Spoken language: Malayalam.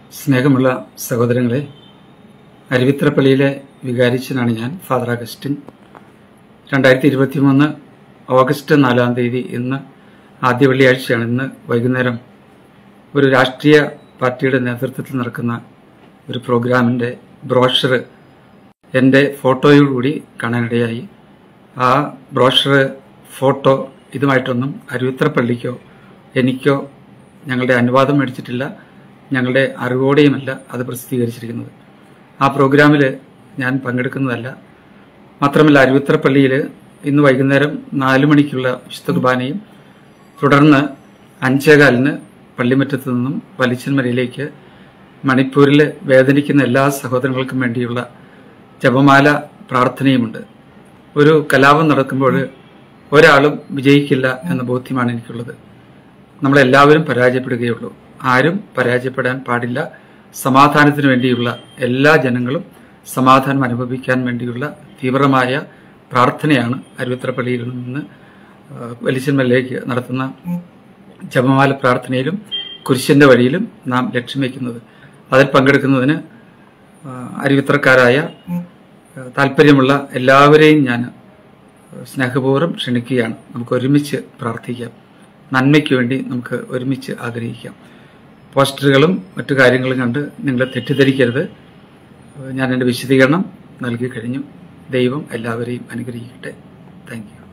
സ്നേഹമുള്ള സഹോദരങ്ങളെ, അരുവിത്രപ്പള്ളിയിലെ വികാരിച്ചനാണ് ഞാൻ, ഫാദർ അഗസ്റ്റിൻ. 2023 ഓഗസ്റ്റ് 4-ാം തീയതി, ഇന്ന് ആദ്യ വെള്ളിയാഴ്ചയാണ്. ഇന്ന് വൈകുന്നേരം ഒരു രാഷ്ട്രീയ പാർട്ടിയുടെ നേതൃത്വത്തിൽ നടക്കുന്ന ഒരു പ്രോഗ്രാമിൻ്റെ ബ്രോഷർ എൻ്റെ ഫോട്ടോയോടുകൂടി കാണാനിടയായി. ആ ബ്രോഷർ, ഫോട്ടോ ഇതുമായിട്ടൊന്നും അരുവിത്രപ്പള്ളിക്കോ എനിക്കോ ഞങ്ങളുടെ അനുവാദം മേടിച്ചിട്ടില്ല, ഞങ്ങളുടെ അറിവോടെയുമല്ല അത് പ്രസിദ്ധീകരിച്ചിരിക്കുന്നത്. ആ പ്രോഗ്രാമിൽ ഞാൻ പങ്കെടുക്കുന്നതല്ല. മാത്രമല്ല, അരുവിത്രപ്പള്ളിയിൽ ഇന്ന് വൈകുന്നേരം 4 മണിക്കുള്ള വിശുദ്ധ കുർബാനയും തുടർന്ന് 5:15 പള്ളിമുറ്റത്ത് നിന്നും വലിച്ചൻമരയിലേക്ക് മണിപ്പൂരിൽ വേദനിക്കുന്ന എല്ലാ സഹോദരങ്ങൾക്കും വേണ്ടിയുള്ള ജപമാല പ്രാർത്ഥനയുമുണ്ട്. ഒരു കലാപം നടക്കുമ്പോൾ ഒരാളും വിജയിക്കില്ല എന്ന ബോധ്യമാണ് എനിക്കുള്ളത്. നമ്മളെല്ലാവരും പരാജയപ്പെടുകയുള്ളൂ. ആരും പരാജയപ്പെടാൻ പാടില്ല. സമാധാനത്തിന് വേണ്ടിയുള്ള എല്ലാ ജനങ്ങളും സമാധാനം അനുഭവിക്കാൻ വേണ്ടിയുള്ള തീവ്രമായ പ്രാർത്ഥനയാണ് അരുവിത്രപ്പള്ളിയിൽ നിന്ന് വലിച്ചൻമരയിലേക്ക് നടത്തുന്ന ജപമാല പ്രാർത്ഥനയിലും കുരിശിന്റെ വഴിയിലും നാം ലക്ഷ്യം വയ്ക്കുന്നത്. അതിൽ പങ്കെടുക്കുന്നതിന് അരുവിത്രക്കാരായ താല്പര്യമുള്ള എല്ലാവരെയും ഞാൻ സ്നേഹപൂർവ്വം ക്ഷണിക്കുകയാണ്. നമുക്ക് ഒരുമിച്ച് പ്രാർത്ഥിക്കാം. നന്മയ്ക്ക് വേണ്ടി നമുക്ക് ഒരുമിച്ച് ആഗ്രഹിക്കാം. പോസ്റ്ററുകളും മറ്റു കാര്യങ്ങളും കണ്ട് നിങ്ങളെ തെറ്റിദ്ധരിക്കരുത്. ഞാൻ എൻ്റെ വിശദീകരണം നൽകി കഴിഞ്ഞു. ദൈവം എല്ലാവരെയും അനുഗ്രഹിക്കട്ടെ. Thank U.